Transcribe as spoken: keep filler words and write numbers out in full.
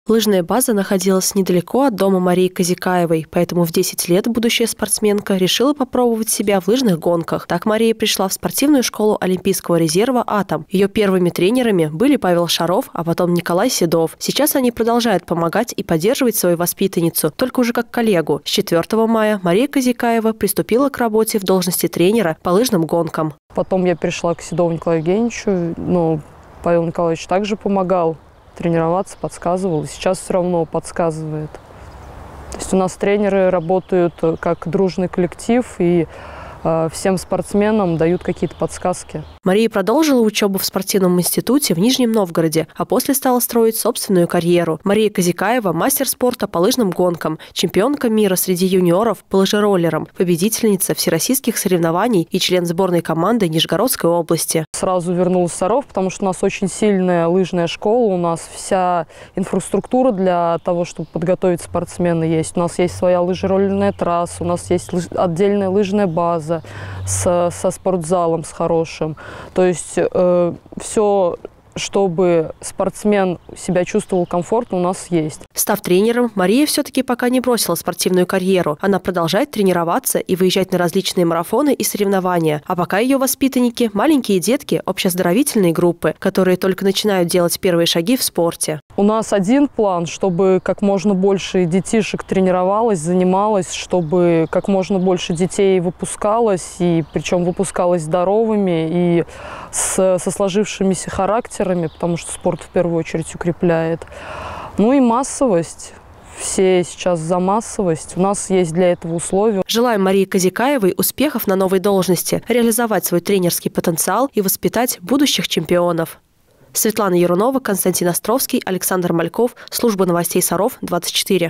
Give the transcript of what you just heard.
Лыжная база находилась недалеко от дома Марии Казикаевой, поэтому в десять лет будущая спортсменка решила попробовать себя в лыжных гонках. Так Мария пришла в спортивную школу Олимпийского резерва «Атом». Ее первыми тренерами были Павел Шаров, а потом Николай Седов. Сейчас они продолжают помогать и поддерживать свою воспитанницу, только уже как коллегу. С четвёртого мая Мария Казикаева приступила к работе в должности тренера по лыжным гонкам. Потом я перешла к Седову Николаю Евгеньевичу, но Павел Николаевич также помогал тренироваться, подсказывал, и сейчас все равно подсказывает. То есть у нас тренеры работают как дружный коллектив, и э, всем спортсменам дают какие-то подсказки. Мария продолжила учебу в спортивном институте в Нижнем Новгороде, а после стала строить собственную карьеру. Мария Казикаева – мастер спорта по лыжным гонкам, чемпионка мира среди юниоров по лыжероллерам, победительница всероссийских соревнований и член сборной команды Нижегородской области. Сразу вернулась в Саров, потому что у нас очень сильная лыжная школа, у нас вся инфраструктура для того, чтобы подготовить спортсмена есть. У нас есть своя лыжероллерная трасса, у нас есть лыж... отдельная лыжная база с... со спортзалом, с хорошим. То есть э, все, чтобы спортсмен себя чувствовал комфортно, у нас есть. Став тренером, Мария все-таки пока не бросила спортивную карьеру. Она продолжает тренироваться и выезжать на различные марафоны и соревнования. А пока ее воспитанники – маленькие детки общеоздоровительной группы, которые только начинают делать первые шаги в спорте. У нас один план, чтобы как можно больше детишек тренировалось, занималось, чтобы как можно больше детей выпускалось, и причем выпускалось здоровыми и с, со сложившимися характерами, потому что спорт в первую очередь укрепляет. Ну и массовость. Все сейчас за массовость. У нас есть для этого условия. Желаем Марии Казикаевой успехов на новой должности, реализовать свой тренерский потенциал и воспитать будущих чемпионов. Светлана Ярунова, Константин Островский, Александр Мальков. Служба новостей Саров, двадцать четыре.